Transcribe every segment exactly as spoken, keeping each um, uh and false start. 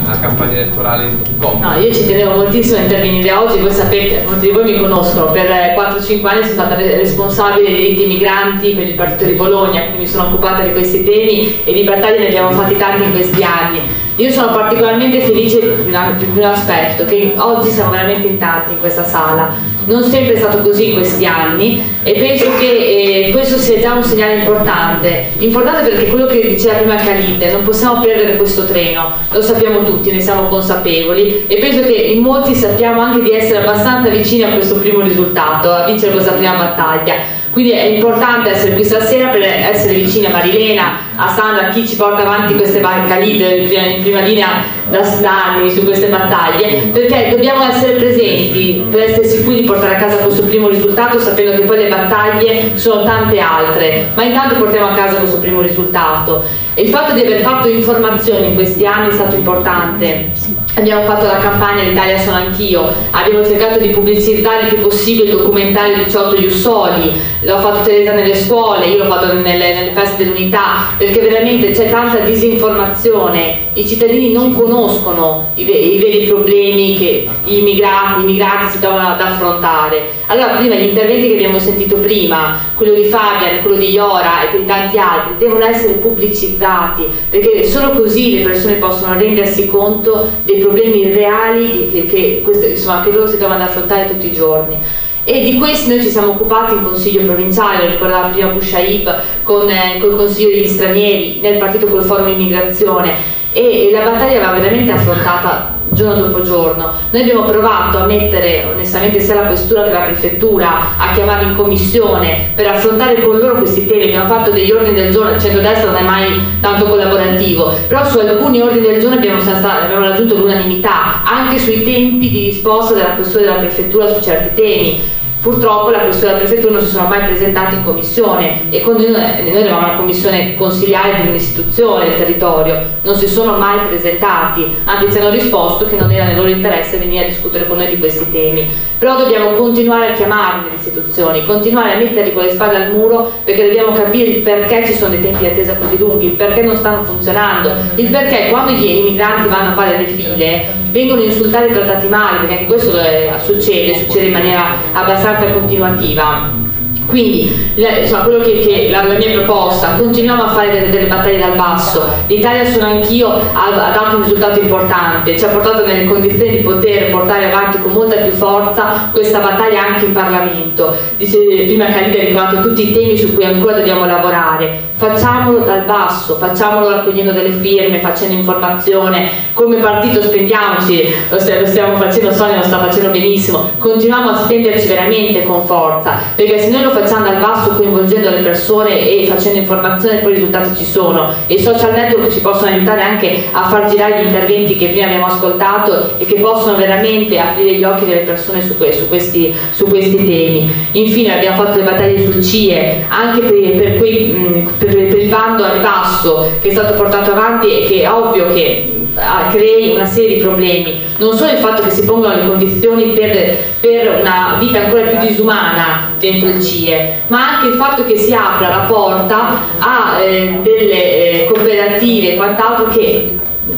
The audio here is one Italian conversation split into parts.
una campagna elettorale comoda. No, io ci tenevo moltissimo a intervenire oggi. Voi sapete, molti di voi mi conoscono, per quattro cinque anni sono stata responsabile dei diritti migranti per il partito di Bologna, quindi mi sono occupata di questi temi e di battaglie ne abbiamo fatti tanti in questi anni. Io sono particolarmente felice di un aspetto, che oggi siamo veramente in tanti in questa sala. Non sempre è stato così in questi anni e penso che eh, questo sia già un segnale importante. Importante perché quello che diceva prima Khalid, non possiamo perdere questo treno, lo sappiamo tutti, ne siamo consapevoli e penso che in molti sappiamo anche di essere abbastanza vicini a questo primo risultato, a vincere questa prima battaglia. Quindi è importante essere qui stasera per essere vicini a Marilena, a Sandra, a chi ci porta avanti queste battaglie in prima linea da anni su queste battaglie, perché dobbiamo essere presenti per essere sicuri di portare a casa questo primo risultato, sapendo che poi le battaglie sono tante altre, ma intanto portiamo a casa questo primo risultato. E il fatto di aver fatto informazioni in questi anni è stato importante. Abbiamo fatto la campagna L'Italia sono anch'io, abbiamo cercato di pubblicizzare il più possibile il documentario diciotto Jussoli, l'ho fatto Teresa nelle scuole, io l'ho fatto nelle, nelle feste dell'unità, perché veramente c'è tanta disinformazione, i cittadini non conoscono i, i veri problemi che gli immigrati, i migrati si trovano ad affrontare. Allora prima gli interventi che abbiamo sentito prima, quello di Fabian, quello di Iora e di tanti altri, devono essere pubblicizzati, perché solo così le persone possono rendersi conto dei problemi reali che, che, queste, insomma, che loro si trovano ad affrontare tutti i giorni. E di questi noi ci siamo occupati in consiglio provinciale, lo ricordava prima Bushaib, con eh, il consiglio degli stranieri, nel partito col forum immigrazione, e la battaglia va veramente affrontata giorno dopo giorno. Noi abbiamo provato a mettere onestamente sia la questura che la prefettura a chiamare in commissione per affrontare con loro questi temi. Abbiamo fatto degli ordini del giorno, il centrodestra non è mai tanto collaborativo, però su alcuni ordini del giorno abbiamo, abbiamo raggiunto l'unanimità anche sui tempi di risposta della questura della prefettura su certi temi. Purtroppo la questura della prefettura non si sono mai presentati in commissione e con noi, noi eravamo una commissione consiliare di un'istituzione del territorio, non si sono mai presentati, anzi ci hanno risposto che non era nel loro interesse venire a discutere con noi di questi temi. Però dobbiamo continuare a chiamarle le istituzioni, continuare a metterli con le spalle al muro, perché dobbiamo capire il perché ci sono dei tempi di attesa così lunghi, il perché non stanno funzionando, il perché quando gli immigranti vanno a fare le file vengono insultati e trattati male, perché anche questo succede, succede in maniera abbastanza continuativa. Quindi insomma, quello che, che la, la mia proposta, continuiamo a fare delle, delle battaglie dal basso. L'Italia sono anch'io ha, ha dato un risultato importante, ci ha portato nelle condizioni di poter portare avanti con molta più forza questa battaglia anche in Parlamento. Dice, prima Khalid ha ricordato tutti i temi su cui ancora dobbiamo lavorare. Facciamolo dal basso, facciamolo raccogliendo delle firme, facendo informazione, come partito spendiamoci, lo stiamo facendo, Sonia lo sta facendo benissimo, continuiamo a spenderci veramente con forza, perché se noi lo facciamo dal basso coinvolgendo le persone e facendo informazione poi i risultati ci sono, e i social network ci possono aiutare anche a far girare gli interventi che prima abbiamo ascoltato e che possono veramente aprire gli occhi delle persone su, que su, questi, su questi temi. Infine abbiamo fatto le battaglie sul C I E anche per, per quei mh, per per il bando al ribasso che è stato portato avanti e che è ovvio che crei una serie di problemi, non solo il fatto che si pongano le condizioni per, per una vita ancora più disumana dentro il C I E, ma anche il fatto che si apra la porta a eh, delle eh, cooperative e quant'altro che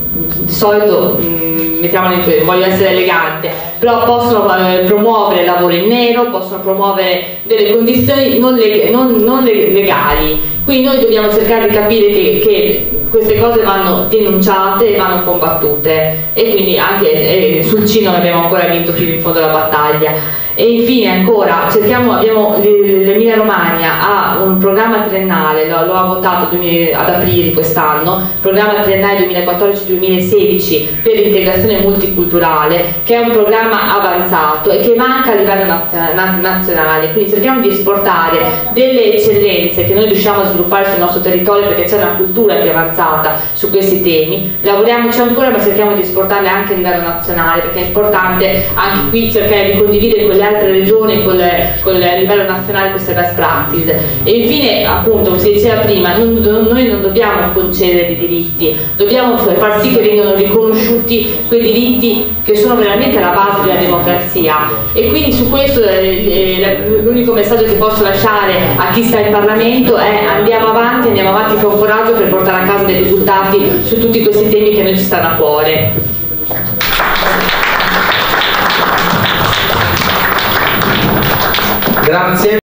di solito mh, mettiamolo in, voglio essere elegante, però possono eh, promuovere lavoro in nero, possono promuovere delle condizioni non, leg non, non legali. Quindi noi dobbiamo cercare di capire che, che queste cose vanno denunciate e vanno combattute, e quindi anche eh, sul C I non abbiamo ancora vinto fino in fondo la battaglia. E infine ancora cerchiamo, abbiamo l'Emilia Romagna ha un programma triennale, lo, lo ha votato ad aprile di quest'anno, programma triennale duemilaquattordici duemilasedici per l'integrazione multiculturale, che è un programma avanzato e che manca a livello nazionale. Quindi cerchiamo di esportare delle eccellenze che noi riusciamo a sviluppare sul nostro territorio, perché c'è una cultura più avanzata su questi temi. Lavoriamoci ancora, ma cerchiamo di esportarle anche a livello nazionale, perché è importante anche qui cercare di condividere con le altre regioni, con, le, con il livello nazionale, queste best practice. E infine, appunto, come si diceva prima, non, noi non dobbiamo concedere dei diritti, dobbiamo far sì che vengano riconosciuti quei diritti che sono veramente alla base della democrazia. E quindi su questo eh, l'unico messaggio che posso lasciare a chi sta in Parlamento è: andiamo avanti, andiamo avanti con coraggio per portare a casa dei risultati su tutti questi temi che a noi ci stanno a cuore. Grazie.